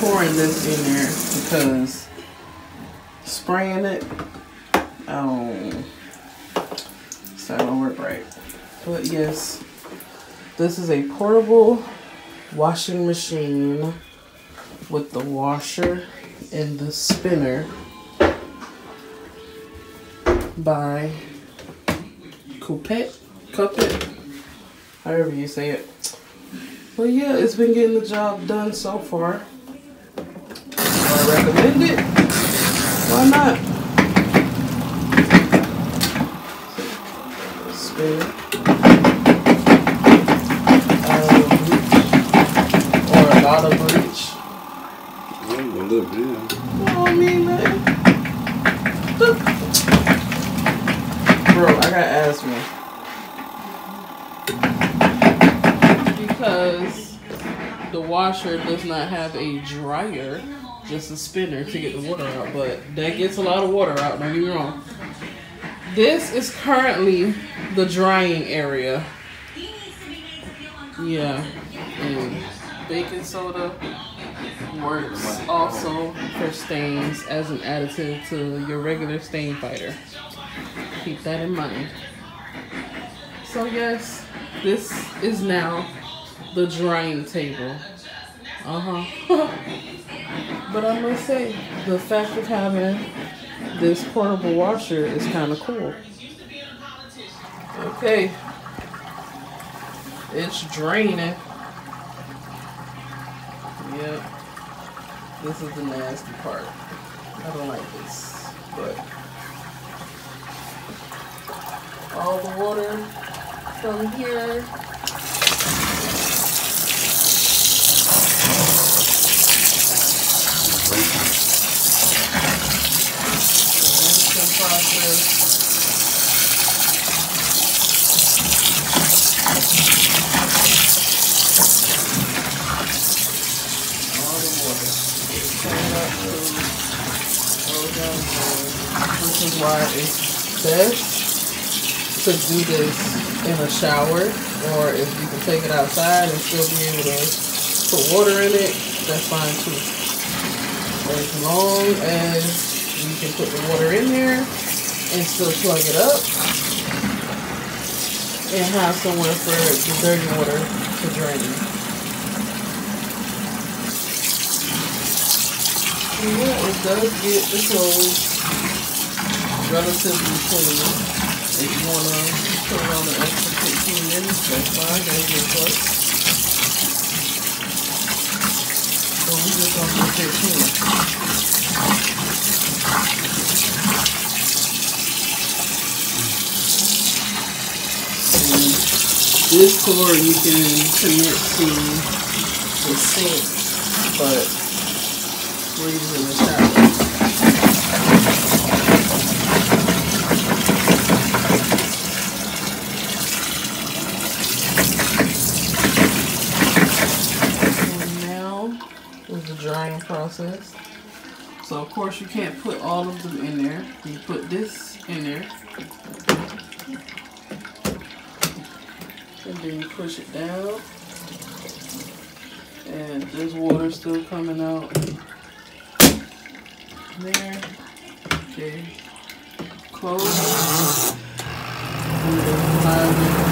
pouring this in there because spraying it, it's not gonna work right. But yes, this is a portable washing machine with the washer and the spinner by Kuppet, however you say it. But yeah, it's been getting the job done so far. Do I recommend it? Why not? Spin it. Or a lot of bleach. A little bit. Well, I mean, man. Bro, I got asthma. Because the washer does not have a dryer, just a spinner to get the water out. But that gets a lot of water out, don't get me wrong. This is currently the drying area. Yeah. And baking soda works also for stains as an additive to your regular stain fighter. Keep that in mind. So yes, this is now the drying table. But I must say, the fact of having this portable washer is kind of cool. Okay, it's draining. Yep, this is the nasty part. I don't like this, but all the water from here process. All the water. Turn up to roll down there. This is why it's best to do this in a shower, or if you can take it outside and still be able to put water in it, that's fine too. As long as you can put the water in there and still plug it up and have somewhere for the dirty water to drain. And yeah, it does get the clothes relatively clean. If you want to put it on an extra 15 minutes, that's fine. That's your choice. So we just going to do 15. This cord you can connect to the sink, but we're using the shower. And now is the drying process. So of course you can't put all of them in there. You put this in there. And then you push it down, and there's water still coming out there. Okay, close. And then